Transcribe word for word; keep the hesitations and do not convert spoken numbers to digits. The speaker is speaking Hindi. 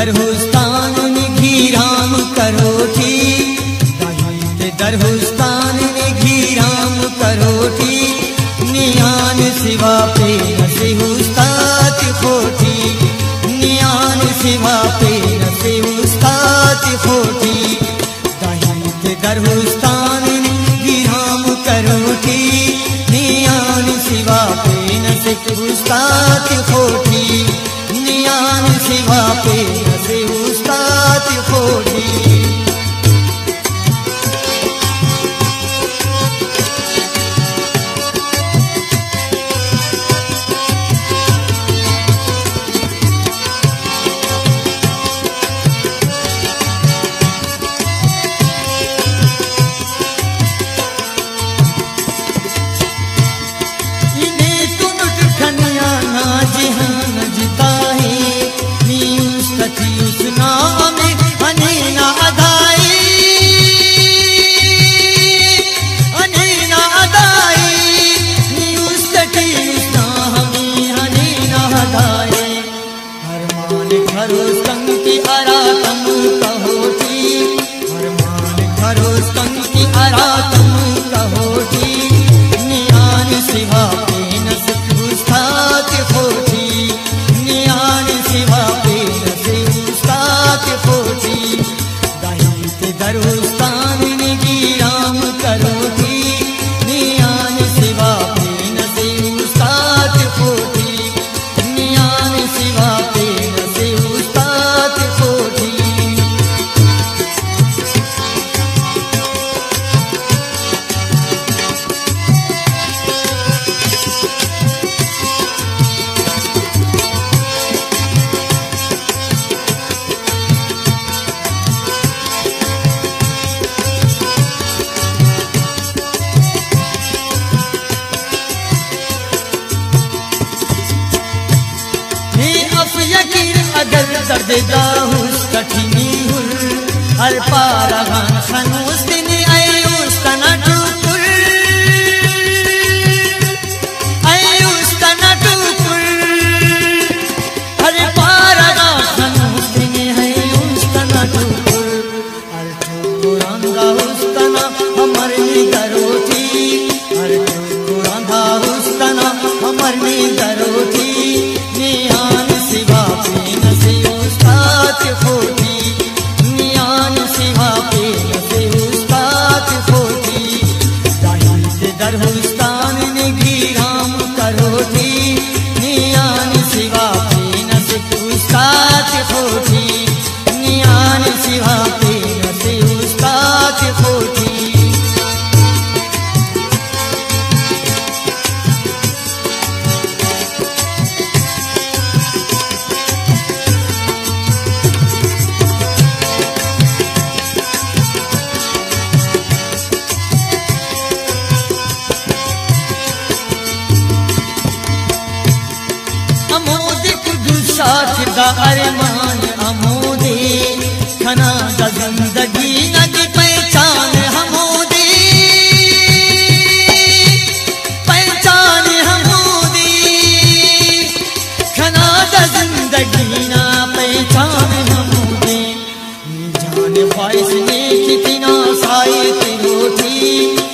दरहुस्तान घीराम करोठी, दाहिते दरहुस्तान घीराम करोठी, नियान सिवा पे नसे उस्ताद खोटी, नियान सिवा पे नसे उस्ताद खोटी, दाहिते दरहुस्तान घीराम करोठी, नियान सिवा पे नसे उस्ताद खोटी, नियान सिवा पे नसे उस्ताद खोटी। अगर दर्द दाहुस कठिनी हुर हर पारा गान खनूस दिन आए उस तना टुकुर आए उस तना टुकुर हर पारा गान खनूस दिन है उस तना टुकुर हर टुकुरांगा उस तना हमर निगरोठी हर टुकुरांगा उस तना हमर निगरोठी नियान सिवा पे खोटी नियान सिवा पे नसे उस्ताद खोटी दाहिते दरहुस्तान घीराम करोठी नियान सिवा पे नसे उस्ताद खोटी नियान सिवा पे नसे उस्ताद खोटी। अरमान अमोदे खना दा जिंदगी नदी पहचान हमोदे पहचान हमोदे खना दा जिंदगी ना पहचान हमोदे जान ख्वाहिश ने कितना साए रोटी